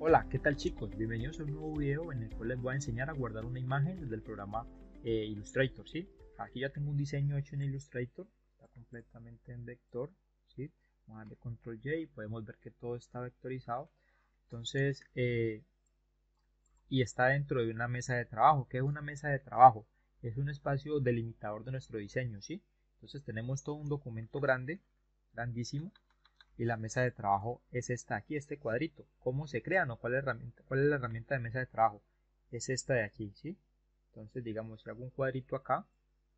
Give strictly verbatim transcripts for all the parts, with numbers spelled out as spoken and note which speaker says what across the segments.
Speaker 1: Hola, ¿qué tal chicos? Bienvenidos a un nuevo video en el cual les voy a enseñar a guardar una imagen desde el programa eh, Illustrator, ¿sí? Aquí ya tengo un diseño hecho en Illustrator, está completamente en vector, ¿sí? Vamos a darle control J y podemos ver que todo está vectorizado. Entonces, eh, y está dentro de una mesa de trabajo. ¿Qué es una mesa de trabajo? Es un espacio delimitador de nuestro diseño, ¿sí? Entonces tenemos todo un documento grande, grandísimo, y la mesa de trabajo es esta aquí, este cuadrito. ¿Cómo se crea? ¿No? ¿Cuál es la herramienta, cuál es la herramienta de mesa de trabajo? Es esta de aquí, ¿sí? Entonces, digamos, si hago un cuadrito acá,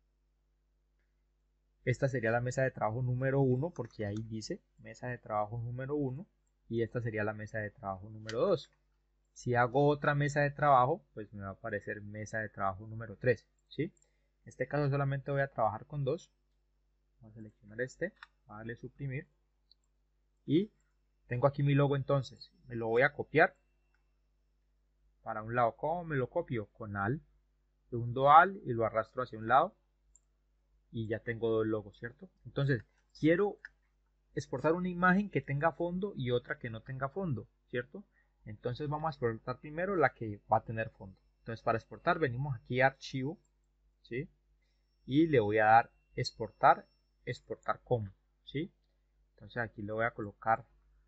Speaker 1: esta sería la mesa de trabajo número uno, porque ahí dice mesa de trabajo número uno, y esta sería la mesa de trabajo número dos. Si hago otra mesa de trabajo, pues me va a aparecer mesa de trabajo número tres, ¿sí? En este caso solamente voy a trabajar con dos. Vamos a seleccionar este, voy a darle suprimir, y tengo aquí mi logo. Entonces me lo voy a copiar para un lado. ¿Cómo me lo copio? Con Alt, segundo Alt y lo arrastro hacia un lado y ya tengo dos logos, ¿cierto? Entonces quiero exportar una imagen que tenga fondo y otra que no tenga fondo, ¿cierto? Entonces vamos a exportar primero la que va a tener fondo. Entonces para exportar venimos aquí a archivo, ¿sí? Y le voy a dar exportar, exportar como, ¿sí? Entonces aquí le voy a colocar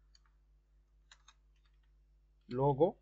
Speaker 1: logo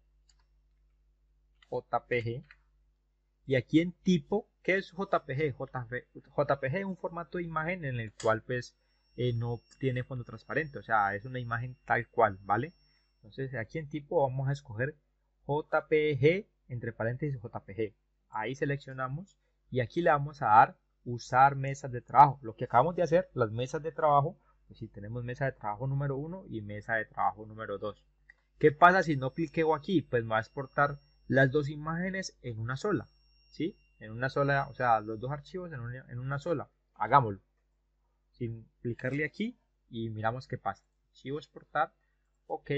Speaker 1: J P G. Y aquí en tipo, ¿qué es J P G? J P G es un formato de imagen en el cual pues eh, no tiene fondo transparente, o sea, es una imagen tal cual, ¿vale? Entonces aquí en tipo vamos a escoger J P G, entre paréntesis J P G. Ahí seleccionamos y aquí le vamos a dar usar mesas de trabajo. Lo que acabamos de hacer, las mesas de trabajo, pues si tenemos mesa de trabajo número uno y mesa de trabajo número dos. ¿Qué pasa si no cliqueo aquí? Pues me va a exportar las dos imágenes en una sola, ¿sí? En una sola, o sea, los dos archivos en una, en una sola. Hagámoslo. Sin clicarle aquí y miramos qué pasa. Archivo exportar, ok.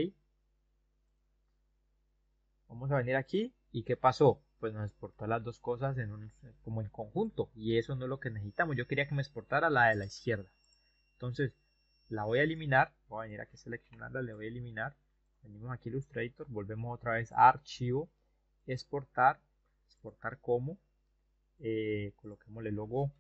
Speaker 1: Vamos a venir aquí y ¿qué pasó? Pues nos exportó las dos cosas en un, como en conjunto y eso no es lo que necesitamos. Yo quería que me exportara la de la izquierda. Entonces la voy a eliminar. Voy a venir aquí a seleccionarla, le voy a eliminar. Venimos aquí a Illustrator, volvemos otra vez a archivo, exportar, exportar como, eh, coloquemos el logo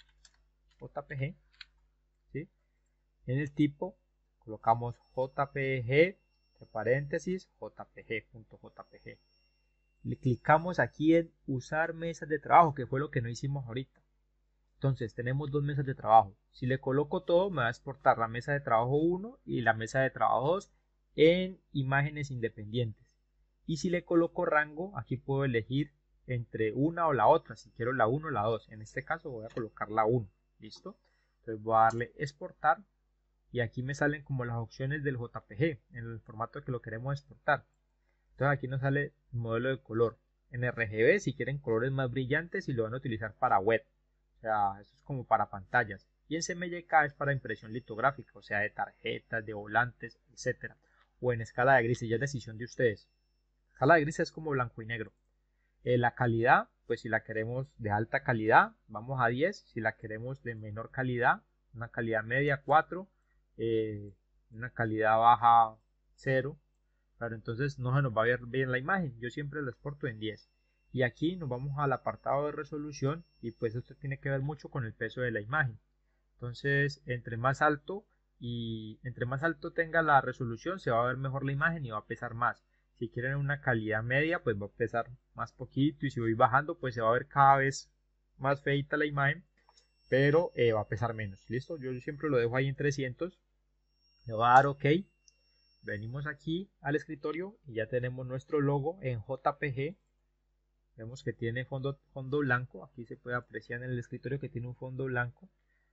Speaker 1: J P G, ¿sí? En el tipo colocamos J P G, entre paréntesis, J P G.jpg. Le clicamos aquí en usar mesas de trabajo, que fue lo que no hicimos ahorita. Entonces tenemos dos mesas de trabajo. Si le coloco todo, me va a exportar la mesa de trabajo uno y la mesa de trabajo dos en imágenes independientes. Y si le coloco rango, aquí puedo elegir entre una o la otra, si quiero la uno o la dos. En este caso voy a colocar la uno. ¿Listo? Entonces voy a darle exportar y aquí me salen como las opciones del J P G en el formato que lo queremos exportar. Entonces aquí nos sale el modelo de color. En R G B si quieren colores más brillantes y lo van a utilizar para web. O sea, eso es como para pantallas. Y en C M Y K es para impresión litográfica, o sea, de tarjetas, de volantes, etcétera. O en escala de grises, ya es decisión de ustedes. Escala de grises es como blanco y negro. Eh, la calidad, pues si la queremos de alta calidad, vamos a diez. Si la queremos de menor calidad, una calidad media, cuatro. Eh, una calidad baja, cero. Claro, entonces no se nos va a ver bien la imagen. Yo siempre lo exporto en diez. Y aquí nos vamos al apartado de resolución y pues esto tiene que ver mucho con el peso de la imagen. Entonces, entre más alto y entre más alto tenga la resolución, se va a ver mejor la imagen y va a pesar más. Si quieren una calidad media, pues va a pesar más poquito, y si voy bajando, pues se va a ver cada vez más feita la imagen, pero eh, va a pesar menos. ¿Listo? Yo siempre lo dejo ahí en trescientos. Le voy a dar OK. Venimos aquí al escritorio y ya tenemos nuestro logo en J P G. Vemos que tiene fondo, fondo blanco. Aquí se puede apreciar en el escritorio que tiene un fondo blanco.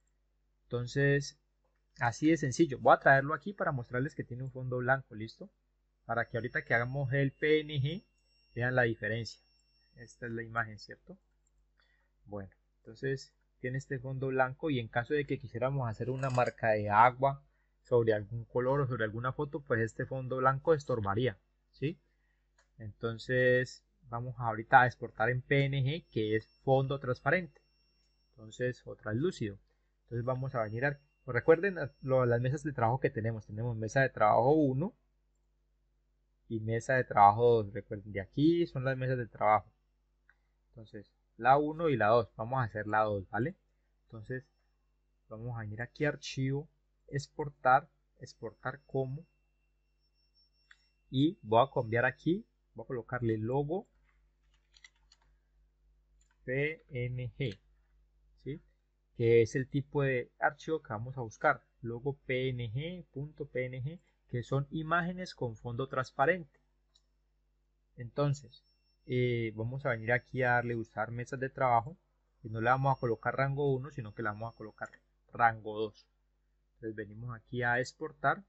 Speaker 1: Entonces, así de sencillo. Voy a traerlo aquí para mostrarles que tiene un fondo blanco. ¿Listo? Para que ahorita que hagamos el P N G vean la diferencia. Esta es la imagen, ¿cierto? Bueno, entonces tiene este fondo blanco y en caso de que quisiéramos hacer una marca de agua sobre algún color o sobre alguna foto, pues este fondo blanco estorbaría, ¿sí? Entonces vamos ahorita a exportar en P N G, que es fondo transparente, entonces o translúcido. Entonces vamos a venir a, recuerden lo, las mesas de trabajo que tenemos. Tenemos mesa de trabajo uno, y mesa de trabajo dos. Recuerden, de aquí son las mesas de trabajo. Entonces, la uno y la dos. Vamos a hacer la dos, ¿vale? Entonces, vamos a venir aquí a archivo, exportar, exportar como. Y voy a cambiar aquí, voy a colocarle logo P N G, ¿sí? Que es el tipo de archivo que vamos a buscar. Logo P N G, punto P N G, que son imágenes con fondo transparente. Entonces, eh, vamos a venir aquí a darle usar mesas de trabajo y no le vamos a colocar rango uno, sino que le vamos a colocar rango dos. Entonces venimos aquí a exportar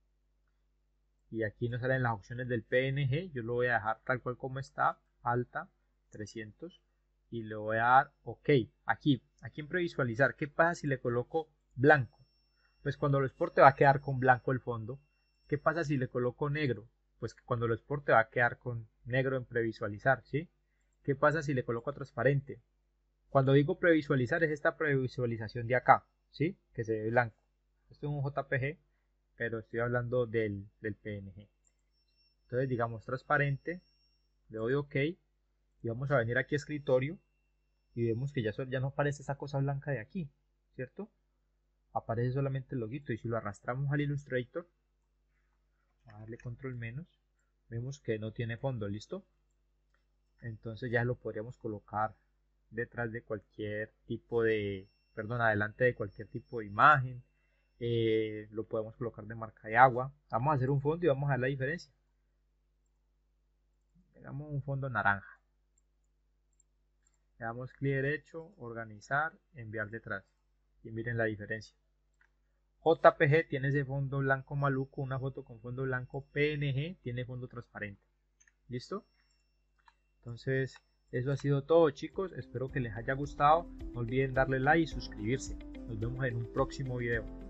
Speaker 1: y aquí nos salen las opciones del P N G. Yo lo voy a dejar tal cual como está, alta trescientos, y le voy a dar OK. Aquí, aquí en previsualizar, ¿qué pasa si le coloco blanco? Pues cuando lo exporte va a quedar con blanco el fondo. ¿Qué pasa si le coloco negro? Pues cuando lo exporte va a quedar con negro en previsualizar, ¿sí? ¿Qué pasa si le coloco transparente? Cuando digo previsualizar es esta previsualización de acá, ¿sí? Que se ve blanco. Esto es un J P G, pero estoy hablando del, del P N G. Entonces digamos transparente, le doy OK y vamos a venir aquí a escritorio y vemos que ya, ya no aparece esa cosa blanca de aquí, ¿cierto? Aparece solamente el loguito y si lo arrastramos al Illustrator, a darle control menos, vemos que no tiene fondo, ¿listo? Entonces ya lo podríamos colocar detrás de cualquier tipo de, perdón, adelante de cualquier tipo de imagen. Eh, lo podemos colocar de marca de agua. Vamos a hacer un fondo y vamos a ver la diferencia. Hagamos un fondo naranja. Le damos clic derecho, organizar, enviar detrás. Y miren la diferencia. J P G tiene ese fondo blanco maluco, una foto con fondo blanco. P N G tiene fondo transparente. ¿Listo? Entonces, eso ha sido todo, chicos. Espero que les haya gustado. No olviden darle like y suscribirse. Nos vemos en un próximo video.